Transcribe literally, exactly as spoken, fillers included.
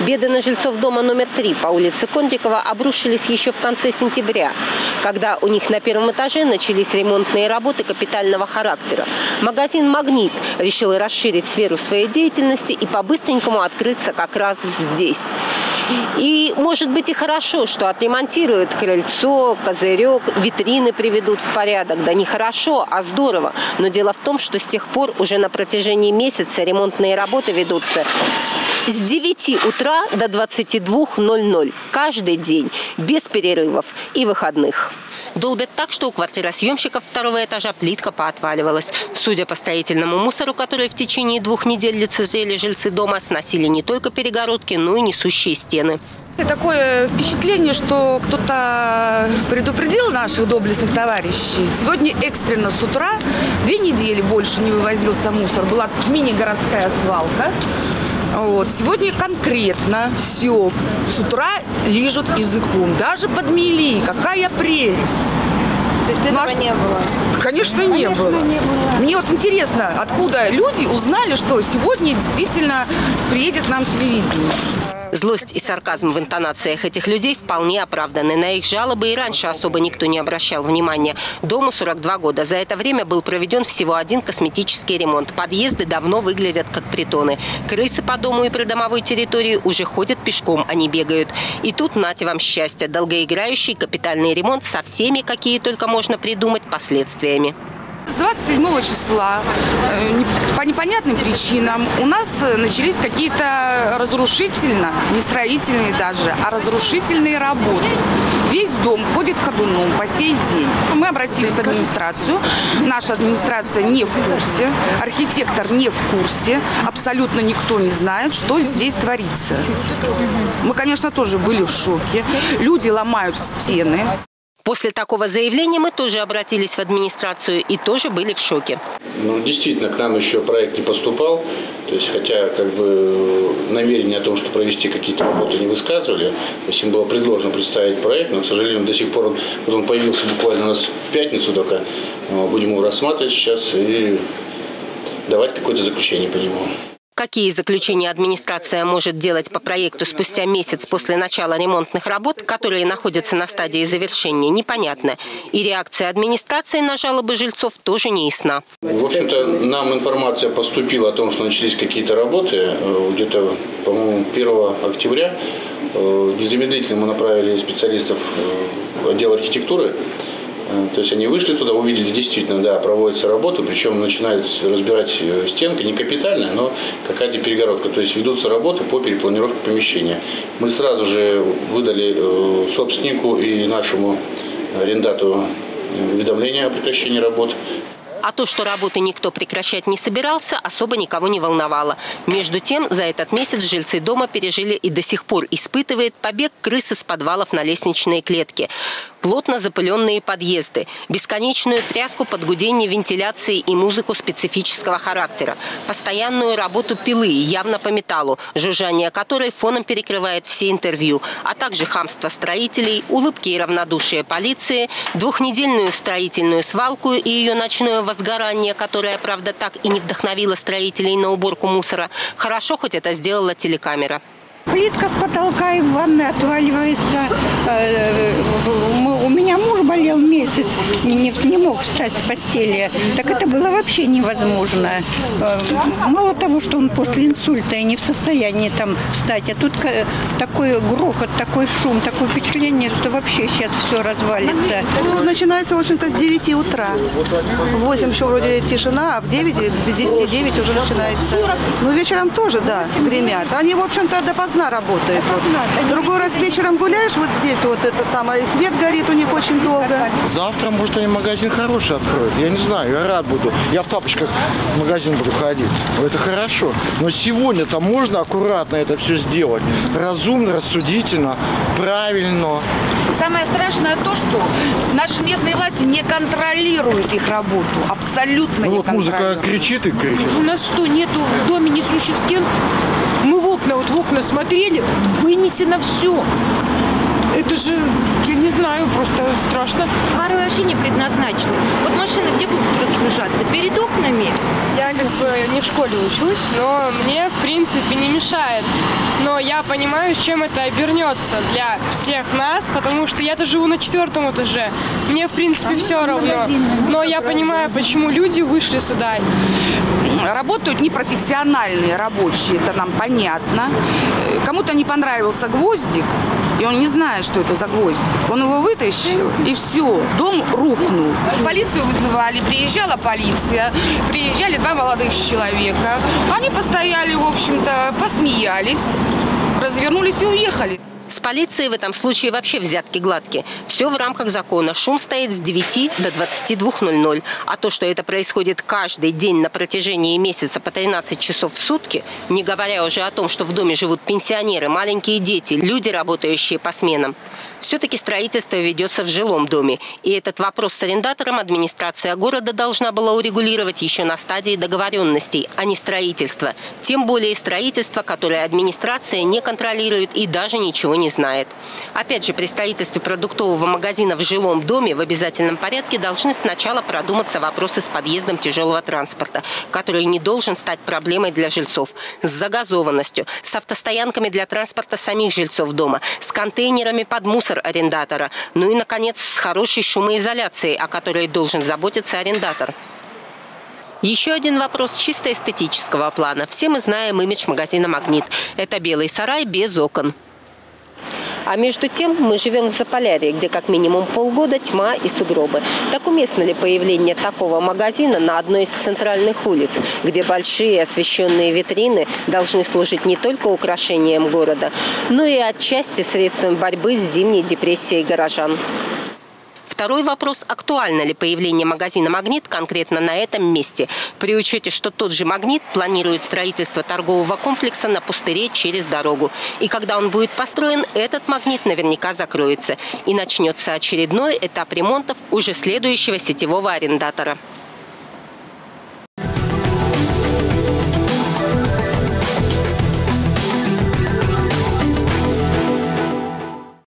Беды на жильцов дома номер три по улице Кондрикова обрушились еще в конце сентября, когда у них на первом этаже начались ремонтные работы капитального характера. Магазин «Магнит» решил расширить сферу своей деятельности и по-быстренькому открыться как раз здесь. И может быть и хорошо, что отремонтируют крыльцо, козырек, витрины приведут в порядок. Да не хорошо, а здорово. Но дело в том, что с тех пор уже на протяжении месяца ремонтные работы ведутся с девяти утра до двадцати двух ноль-ноль. Каждый день, без перерывов и выходных. Долбят так, что у квартиросъемщиков второго этажа плитка поотваливалась. Судя по строительному мусору, который в течение двух недель лицезрели жильцы дома, сносили не только перегородки, но и несущие стены. Такое впечатление, что кто-то предупредил наших доблестных товарищей. Сегодня экстренно с утра, две недели больше не вывозился мусор. Была мини-городская свалка. Вот. Сегодня конкретно все с утра лижут языком. Даже подмели. Какая прелесть. То есть этого Наш... не было? Конечно, не, Конечно было. не было. Мне вот интересно, откуда люди узнали, что сегодня действительно приедет нам телевидение. Злость и сарказм в интонациях этих людей вполне оправданы. На их жалобы и раньше особо никто не обращал внимания. Дому сорок два года. За это время был проведен всего один косметический ремонт. Подъезды давно выглядят как притоны. Крысы по дому и придомовой территории уже ходят пешком, а не бегают. И тут, нате вам счастье, долгоиграющий капитальный ремонт со всеми, какие только можно придумать, последствиями. С двадцать седьмого числа по непонятным причинам у нас начались какие-то разрушительно, не строительные даже, а разрушительные работы. Весь дом ходит ходуном по сей день. Мы обратились в администрацию. Наша администрация не в курсе, архитектор не в курсе. Абсолютно никто не знает, что здесь творится. Мы, конечно, тоже были в шоке. Люди ломают стены. После такого заявления мы тоже обратились в администрацию и тоже были в шоке. Ну, действительно, к нам еще проект не поступал. То есть, хотя как бы намерение о том, что провести какие-то работы, не высказывали. То есть, им было предложено представить проект, но, к сожалению, до сих пор вот он появился буквально у нас в пятницу только. Будем его рассматривать сейчас и давать какое-то заключение по нему. Какие заключения администрация может делать по проекту спустя месяц после начала ремонтных работ, которые находятся на стадии завершения, непонятно. И реакция администрации на жалобы жильцов тоже не ясна. В общем-то, нам информация поступила о том, что начались какие-то работы. Где-то, по-моему, первого октября. Незамедлительно мы направили специалистов отдела архитектуры. То есть они вышли туда, увидели, действительно, да, проводятся работы, причем начинают разбирать стенки, не капитальная, но какая-то перегородка. То есть ведутся работы по перепланировке помещения. Мы сразу же выдали собственнику и нашему арендату уведомление о прекращении работ. А то, что работы никто прекращать не собирался, особо никого не волновало. Между тем, за этот месяц жильцы дома пережили и до сих пор испытывают побег крысы с подвалов на лестничные клетки. Плотно запыленные подъезды, бесконечную тряску под гудение вентиляции и музыку специфического характера, постоянную работу пилы, явно по металлу, жужжание которой фоном перекрывает все интервью, а также хамство строителей, улыбки и равнодушие полиции, двухнедельную строительную свалку и ее ночное возгорание, которое, правда, так и не вдохновило строителей на уборку мусора. Хорошо, хоть это сделала телекамера. Плитка с потолка и в ванной отваливается. У меня муж болел месяц, не, не мог встать с постели. Так это было вообще невозможно. Мало того, что он после инсульта и не в состоянии там встать, а тут такой грохот, такой шум, такое впечатление, что вообще сейчас все развалится. Ну, начинается, в общем-то, с девяти утра. В восемь еще вроде тишина, а в девять, без десяти девять уже начинается. Ну, вечером тоже, да, гремят. Они, в общем-то, допоздна работают. Вот. Другой раз вечером гуляешь, вот здесь вот это самое, свет горит у них очень долго. Завтра, может, они магазин хороший откроют. Я не знаю, я рад буду. Я в тапочках в магазин буду ходить. Это хорошо. Но сегодня-то можно аккуратно это все сделать. Разумно, рассудительно, правильно. Самое страшное то, что наши местные власти не контролируют их работу. Абсолютно ну, не вот контролируют. Музыка кричит и кричит. У нас что, нету в доме несущих стен? Мы в окна, вот в окна смотрели, вынесено все. Это же, я не знаю, просто страшно. Фары вообще не предназначены. Вот машины где будут разгружать? возвышаться перед окнами? Я как бы не в школе учусь, но мне, в принципе, не мешает. Но я понимаю, чем это обернется для всех нас, потому что я-то живу на четвертом этаже. Мне, в принципе, все равно. Но я понимаю, почему люди вышли сюда. Работают непрофессиональные рабочие, это нам понятно. Кому-то не понравился гвоздик, и он не знает, что это за гвоздик. Он его вытащил, и все, дом рухнул. Полицию вызывали, приезжала полиция, приезжали два молодых человека. Они постояли, в общем-то, посмеялись, развернулись и уехали. С полицией в этом случае вообще взятки гладкие. Все в рамках закона. Шум стоит с девяти до двадцати двух ноль-ноль. А то, что это происходит каждый день на протяжении месяца по тринадцать часов в сутки, не говоря уже о том, что в доме живут пенсионеры, маленькие дети, люди, работающие по сменам, все-таки строительство ведется в жилом доме. И этот вопрос с арендатором администрация города должна была урегулировать еще на стадии договоренностей, а не строительства. Тем более строительство, которое администрация не контролирует и даже ничего не знает. Опять же, при строительстве продуктового магазина в жилом доме в обязательном порядке должны сначала продуматься вопросы с подъездом тяжелого транспорта, который не должен стать проблемой для жильцов, с загазованностью, с автостоянками для транспорта самих жильцов дома, с контейнерами под мусор арендатора, ну и, наконец, с хорошей шумоизоляцией, о которой должен заботиться арендатор. Еще один вопрос чисто эстетического плана. Все мы знаем имидж магазина «Магнит». Это белый сарай без окон. А между тем мы живем в Заполярье, где как минимум полгода тьма и сугробы. Так уместно ли появление такого магазина на одной из центральных улиц, где большие освещенные витрины должны служить не только украшением города, но и отчасти средством борьбы с зимней депрессией горожан? Второй вопрос – актуально ли появление магазина «Магнит» конкретно на этом месте, при учете, что тот же «Магнит» планирует строительство торгового комплекса на пустыре через дорогу. И когда он будет построен, этот «Магнит» наверняка закроется. И начнется очередной этап ремонтов уже следующего сетевого арендатора.